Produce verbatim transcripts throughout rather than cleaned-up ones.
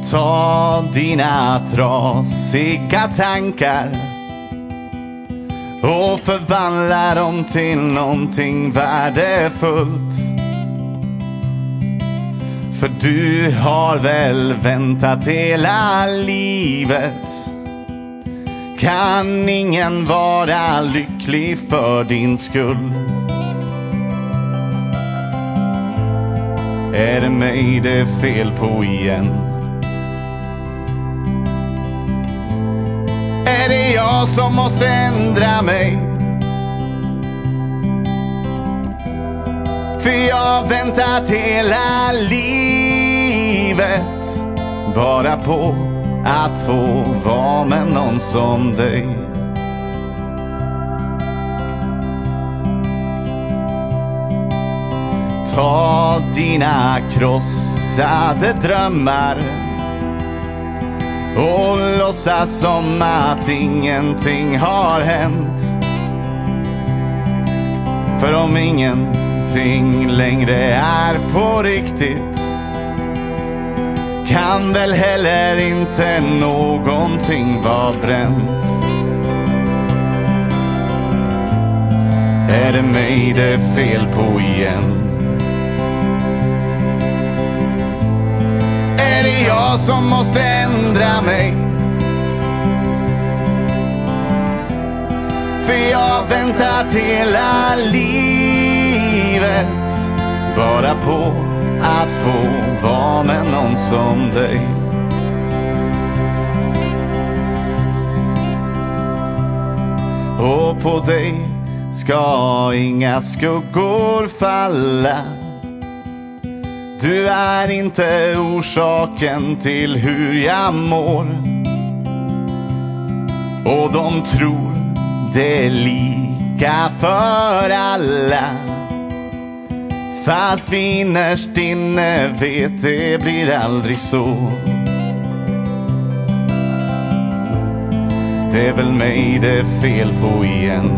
Ta dina trasiga tankar och förvandla dem till någonting värdefullt. För du har väl väntat hela livet. Kan ingen vara lycklig för din skull? Är det mig det är fel på igen? Är det jag som måste ändra mig? För jag har väntat hela livet bara på att få vara med någon som dig. Ta dina krossade drömmar och låtsas som att ingenting har hänt. För om ingenting längre är på riktigt, kan väl heller inte någonting vara bränt. Är det mig det är fel på igen? Är det jag som måste ändra mig? För jag har väntat hela livet bara på att få vara med någon som dig. Och på dig ska inga skuggor falla. Du är inte orsaken till hur jag mår. Och de tror det är lika för alla, fast vi innerst inne vet det blir aldrig så. Det är väl mig det är fel på igen.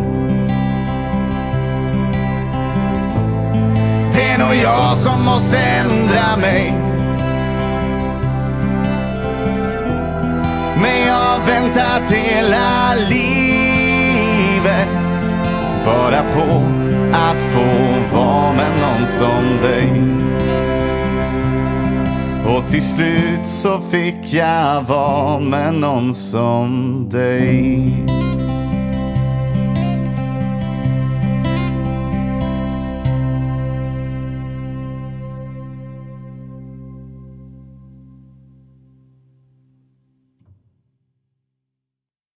Det är nog jag som måste ändra mig. Men jag har väntat hela livet bara på att få vara med någon som dig. Och till slut så fick jag vara med någon som dig.